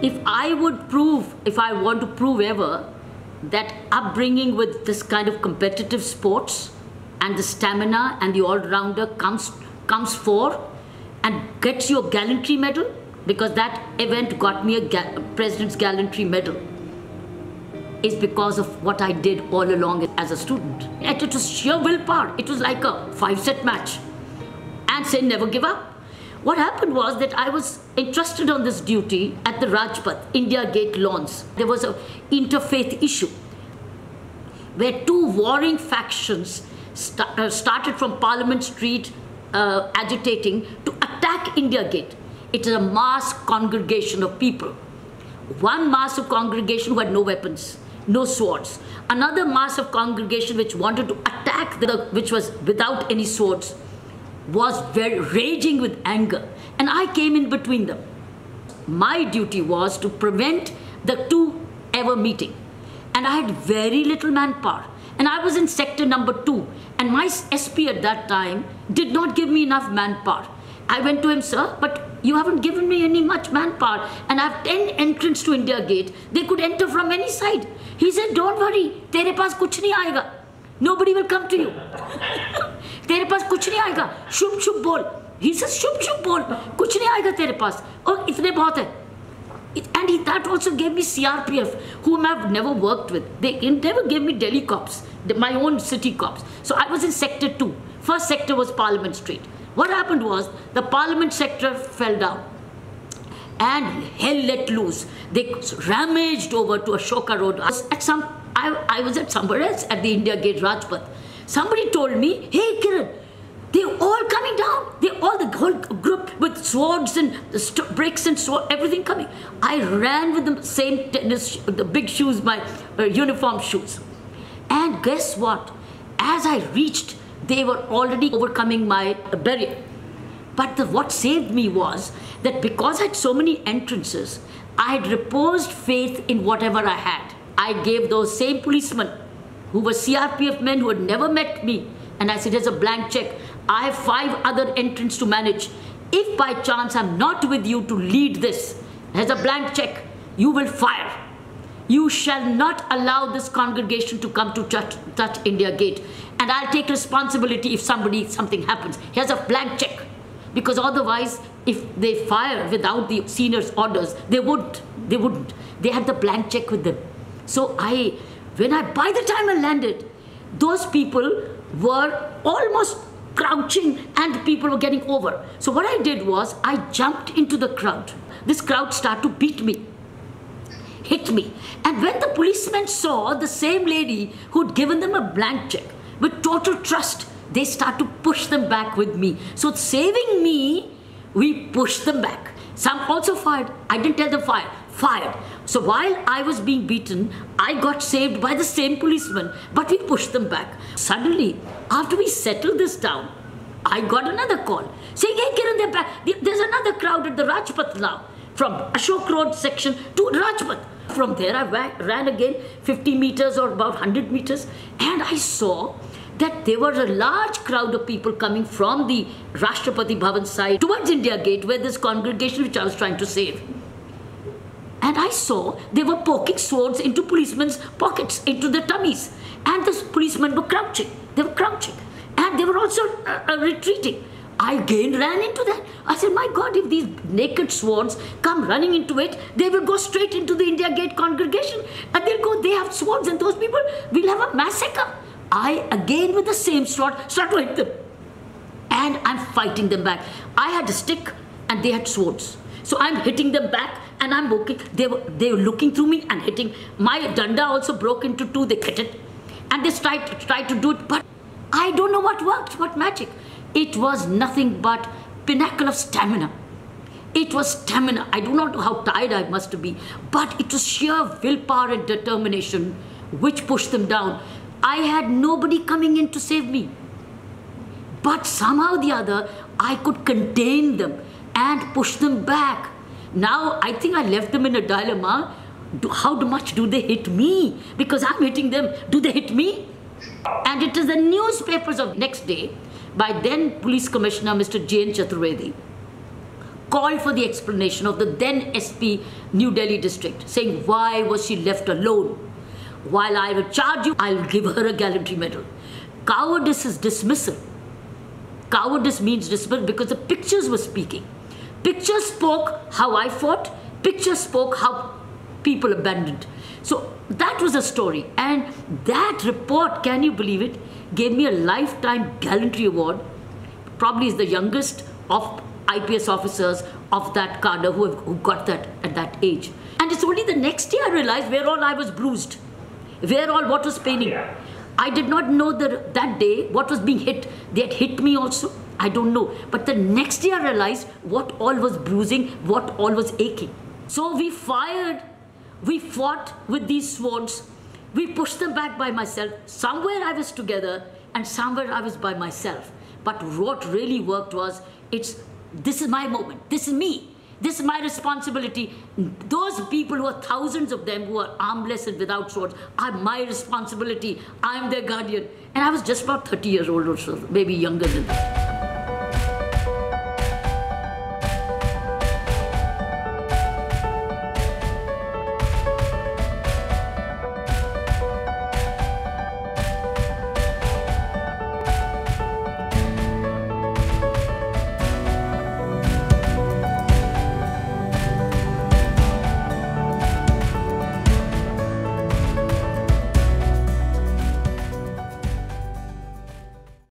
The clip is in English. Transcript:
if I want to prove ever that upbringing with this kind of competitive sports and the stamina and the all-rounder comes for and gets you a gallantry medal, because that event got me a President's Gallantry Medal, is because of what I did all along as a student. And it was sheer willpower. It was like a 5-set match. And say never give up. What happened was that I was entrusted on this duty at the Rajpath, India Gate lawns. There was an interfaith issue where two warring factions started from Parliament Street agitating to attack India Gate. It is a mass congregation of people. One mass of congregation who had no weapons, no swords. Another mass of congregation which wanted to attack, which was without any swords, was very raging with anger. And I came in between them. My duty was to prevent the two ever meeting. And I had very little manpower. And I was in sector number 2. And my SP at that time did not give me enough manpower. I went to him, sir, but you haven't given me any much manpower, and I have 10 entrants to India Gate. They could enter from any side. He said, don't worry, tere paas kuch nahi aayega. Nobody will come to you. Tere paas kuch nahi aayega. Shubh shubh bol. He says, shubh shubh bol. Kuch nahi aayega tere paas. Oh, itne bahut hai. And that also gave me CRPF, whom I've never worked with. They never gave me Delhi cops, my own city cops. So I was in sector 2. First sector was Parliament Street. What happened was the Parliament sector fell down and hell let loose. They ramaged over to Ashoka Road. I was at somewhere else at the India Gate Rajpath. Somebody told me, hey Kiran, they're all coming down. The whole group with swords and bricks and sword, everything coming. I ran with the same tennis, the big shoes, my uniform shoes. And guess what? As I reached, they were already overcoming my barrier. But what saved me was that because I had so many entrances, I had reposed faith in whatever I had. I gave those same policemen who were CRPF men who had never met me, and I said, here's a blank check. I have 5 other entrants to manage. If by chance I'm not with you to lead this, here's a blank check. You will fire. You shall not allow this congregation to come to touch India Gate. And I'll take responsibility if something happens. Here's a blank check. Because otherwise, if they fire without the seniors' orders, they wouldn't. They had the blank check with them. So by the time I landed, those people were almost crouching and people were getting over. So what I did was, I jumped into the crowd. This crowd started to beat me, hit me. And when the policemen saw the same lady who'd given them a blank check, with total trust, they start to push them back with me. So saving me, we pushed them back. Some also fired. I didn't tell them fired. So while I was being beaten, I got saved by the same policeman, but we pushed them back. Suddenly, after we settled this down, I got another call saying, hey Kiran, they're back. There's another crowd at the Rajpath now, from Ashok Road section to Rajpath. From there, I ran again 50 meters or about 100 meters, and I saw that there was a large crowd of people coming from the Rashtrapati Bhavan side towards India Gate, where this congregation which I was trying to save. And I saw they were poking swords into policemen's pockets, into their tummies. And the policemen were crouching. They were crouching. And they were also retreating. I again ran into that. I said, my God, if these naked swords come running into it, they will go straight into the India Gate congregation. And they'll go, they have swords, and those people will have a massacre. I, again with the same sword, start to hit them. And I'm fighting them back. I had a stick and they had swords. So I'm hitting them back and I'm okay. They were looking through me and hitting. My danda also broke into 2. They cut it. And they tried to do it. But I don't know what worked, what magic. It was nothing but pinnacle of stamina. It was stamina. I do not know how tired I must be. But it was sheer willpower and determination which pushed them down. I had nobody coming in to save me. But somehow or the other, I could contain them and push them back. Now, I think I left them in a dilemma. How much do they hit me? Because I'm hitting them. Do they hit me? And it is the newspapers of next day by then Police Commissioner Mr. J.N. Chaturvedi called for the explanation of the then SP New Delhi district, saying why was she left alone? While I will charge you, I'll give her a gallantry medal. Cowardice is dismissal. Cowardice means dismissal because the pictures were speaking. Pictures spoke how I fought. Pictures spoke how people abandoned. So that was a story. And that report, can you believe it, gave me a lifetime gallantry award. Probably is the youngest of IPS officers of that cadre who got that at that age. And it's only the next day I realized where all I was bruised, where all what was paining. I did not know that day what was being hit. They had hit me also. I don't know. But the next day I realized what all was bruising, what all was aching. So we fired, we fought with these swords. We pushed them back by myself. Somewhere I was together and somewhere I was by myself. But what really worked was, this is my moment. This is me. This is my responsibility. Those people who are thousands of them who are armless and without swords are my responsibility. I am their guardian. And I was just about 30 years old or so, maybe younger than that.